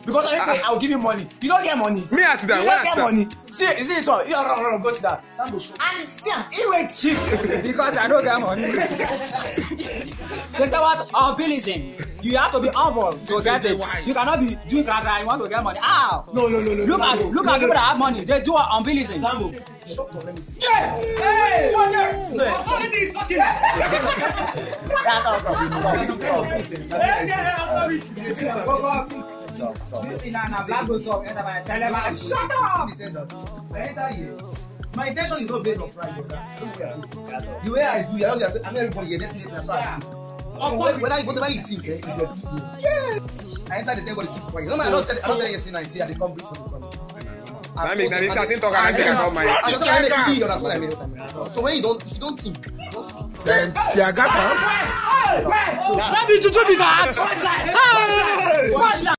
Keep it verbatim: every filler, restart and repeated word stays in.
Because I say I'll give you money. You don't get money. Me at that. You don't get money. See, see this one. You don't no, no, go to that. And see, he went cheap because I don't get money. They say what? Humbilism. You have to be humble to get it. You cannot be doing that. You want to get money. Ah! No, no, no, no. Look at look at people that have money. They do humbilism. Sambo. Yeah! Hey! Watch it! What is this? Okay. This thing now, black goes up. Shut up! My intention is not based on pride. The way I do it, I know everybody here definitely that's why I keep. Of course, whether whatever you think, eh, is your business. Yeah. I enter the table to keep quiet. No man, I don't tell I don't tell you yesterday I see at the company. I mean, I talking talk and I about my. I just try to make you understand what I mean. So when you don't, if you don't think, don't speak. Then you got us. Let me to do that. Watch that.